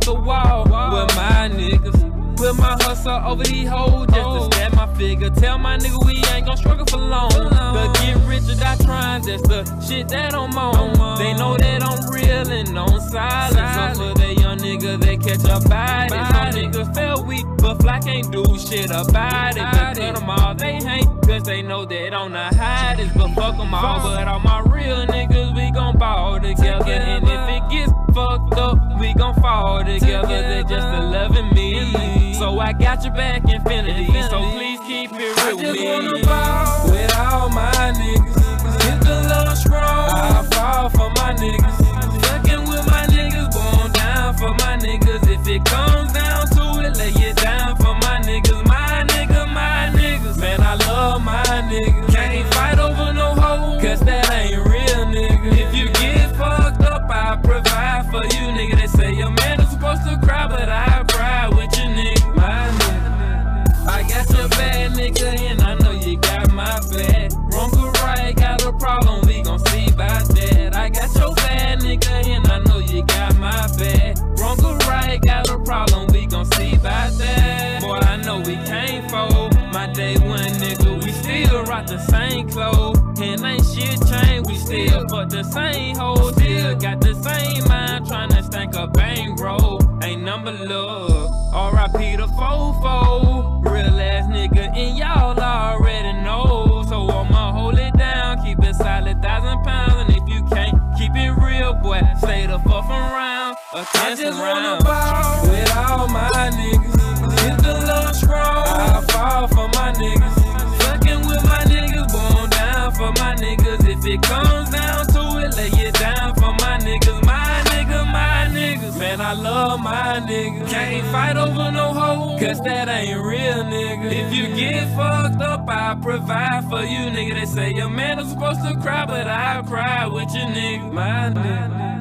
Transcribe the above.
the wall with my niggas. Put my hustle over these hoes just to stab my figure. Tell my nigga we ain't gon' struggle for long. But get rich or die trying, that's the shit that I'm on. They know that I'm real and on silence. So for that young nigga, they catch a body. Some niggas feel weak, but fly can't do shit about it. But tell them all they hate, cause they know that I'm the hottest. But fuck them all, but all my real niggas, we gon' ball together. And if it gets fucked up, we gon' fall together. They just loving me. So I got your back, infinity. So please keep it real with me. I just wanna ball with all my niggas. If the love strong, I fall for my niggas. Fucking with my niggas, born down for my niggas. If it comes down to it, lay it down for my niggas. My nigga, my niggas. Man, I love my niggas. Can't fight over no hoe, cause that ain't real, nigga. If you get fucked up, I provide for you, nigga. They say your man is supposed to cry, but I cry with you, nigga. I got your bad nigga and I know you got my bad. Wrong or right, got a problem, we gon' see about that. I got your bad nigga and I know you got my bad. Wrong or right, got a problem, we gon' see about that. Boy, I know we can't fold. My day one nigga, we still rock the same clothes. And ain't shit changed, we still fuck the same hoe. Still got the same mind, tryna stank a bankroll. Ain't number love, R.I.P. the fofo. Real ass nigga, and y'all already know. So I'ma hold it down, keep it solid, 1,000 pounds. And if you can't keep it real, boy, stay the fuck around. I just wanna ball with all my niggas. If the love strong, I fall for my niggas. Fucking with my niggas, born down for my niggas. If it comes down to it, lay it down for my niggas. My nigga, my niggas. Man, I love my niggas. Can't fight over no hoe, cause that ain't real, nigga. If you get fucked up, I provide for you, nigga. They say your man is supposed to cry, but I cry with you, nigga. My nigga.